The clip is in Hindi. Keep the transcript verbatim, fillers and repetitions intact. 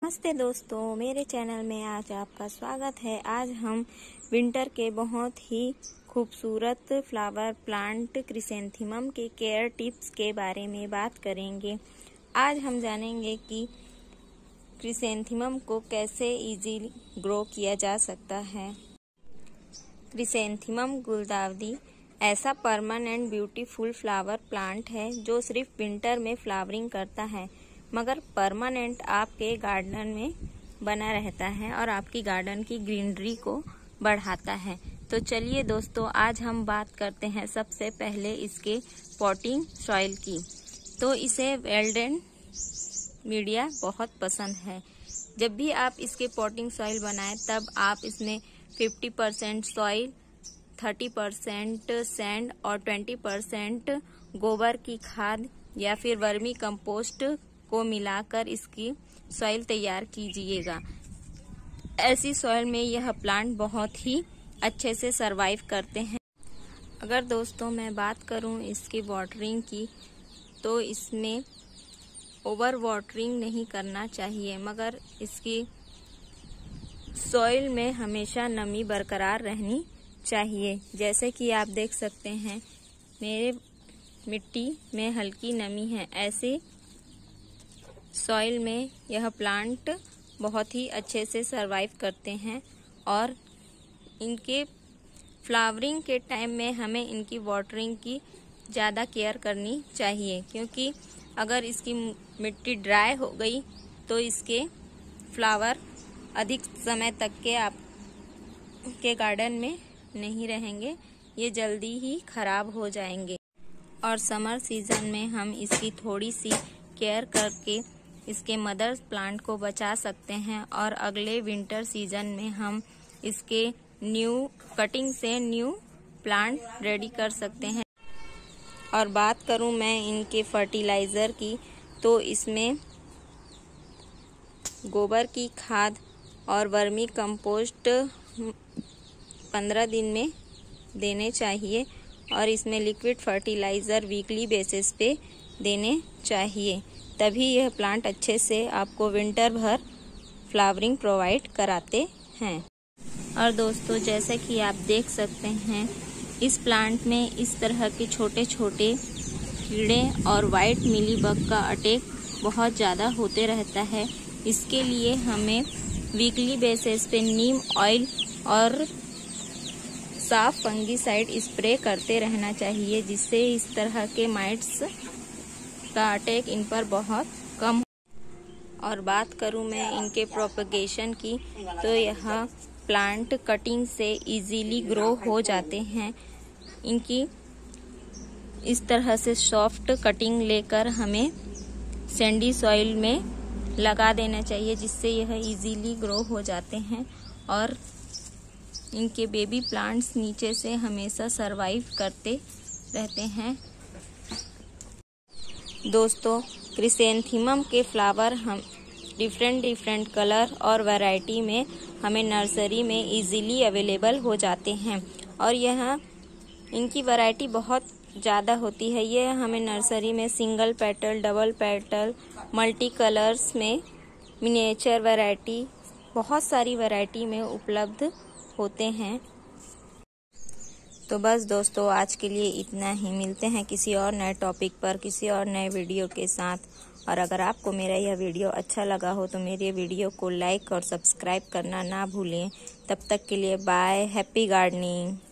नमस्ते दोस्तों, मेरे चैनल में आज आपका स्वागत है। आज हम विंटर के बहुत ही खूबसूरत फ्लावर प्लांट क्रिसेंथेमम के केयर टिप्स के बारे में बात करेंगे। आज हम जानेंगे कि क्रिसेंथेमम को कैसे इजीली ग्रो किया जा सकता है। क्रिसेंथेमम गुलदाउदी ऐसा परमानेंट ब्यूटीफुल फ्लावर प्लांट है जो सिर्फ विंटर में फ्लावरिंग करता है, मगर परमानेंट आपके गार्डन में बना रहता है और आपकी गार्डन की ग्रीनरी को बढ़ाता है। तो चलिए दोस्तों, आज हम बात करते हैं सबसे पहले इसके पॉटिंग सॉइल की। तो इसे वेल्डेन मीडिया बहुत पसंद है। जब भी आप इसके पॉटिंग सॉइल बनाएं तब आप इसमें fifty percent soil, thirty percent sand और ट्वेंटी परसेंट गोबर की खाद या फिर वर्मी कंपोस्ट को मिलाकर इसकी सॉइल तैयार कीजिएगा। ऐसी सॉइल में यह प्लांट बहुत ही अच्छे से सरवाइव करते हैं। अगर दोस्तों मैं बात करूं इसकी वाटरिंग की, तो इसमें ओवर वाटरिंग नहीं करना चाहिए, मगर इसकी सॉइल में हमेशा नमी बरकरार रहनी चाहिए। जैसे कि आप देख सकते हैं मेरे मिट्टी में हल्की नमी है। ऐसे सॉइल में यह प्लांट बहुत ही अच्छे से सरवाइव करते हैं और इनके फ्लावरिंग के टाइम में हमें इनकी वाटरिंग की ज़्यादा केयर करनी चाहिए, क्योंकि अगर इसकी मिट्टी ड्राई हो गई तो इसके फ्लावर अधिक समय तक के आप के गार्डन में नहीं रहेंगे, ये जल्दी ही खराब हो जाएंगे। और समर सीजन में हम इसकी थोड़ी सी केयर करके इसके मदर प्लांट को बचा सकते हैं और अगले विंटर सीजन में हम इसके न्यू कटिंग से न्यू प्लांट रेडी कर सकते हैं। और बात करूं मैं इनके फर्टिलाइजर की, तो इसमें गोबर की खाद और वर्मी कंपोस्ट पंद्रह दिन में देने चाहिए और इसमें लिक्विड फर्टिलाइजर वीकली बेसिस पे देने चाहिए, तभी यह प्लांट अच्छे से आपको विंटर भर फ्लावरिंग प्रोवाइड कराते हैं। और दोस्तों, जैसे कि आप देख सकते हैं इस प्लांट में इस तरह के छोटे छोटे कीड़े और वाइट मिलीबग का अटैक बहुत ज़्यादा होते रहता है। इसके लिए हमें वीकली बेसिस पे नीम ऑयल और साफ फंगीसाइड स्प्रे करते रहना चाहिए, जिससे इस तरह के माइट्स का अटैक इन पर बहुत कम। और बात करूं मैं इनके प्रोपगेशन की, तो यह प्लांट कटिंग से इजीली ग्रो हो जाते हैं। इनकी इस तरह से सॉफ्ट कटिंग लेकर हमें सैंडी सॉइल में लगा देना चाहिए, जिससे यह इजीली ग्रो हो जाते हैं और इनके बेबी प्लांट्स नीचे से हमेशा सरवाइव करते रहते हैं। दोस्तों, क्रिसेंथेमम के फ्लावर हम डिफरेंट डिफरेंट कलर और वैरायटी में हमें नर्सरी में इजीली अवेलेबल हो जाते हैं और यह इनकी वैरायटी बहुत ज़्यादा होती है। यह हमें नर्सरी में single petal, double petal, multi colours में, मिनिएचर वैरायटी, बहुत सारी वैरायटी में उपलब्ध होते हैं। तो बस दोस्तों, आज के लिए इतना ही। मिलते हैं किसी और नए टॉपिक पर, किसी और नए वीडियो के साथ। और अगर आपको मेरा यह वीडियो अच्छा लगा हो तो मेरे वीडियो को लाइक और सब्सक्राइब करना ना भूलें। तब तक के लिए बाय, हैप्पी गार्डनिंग।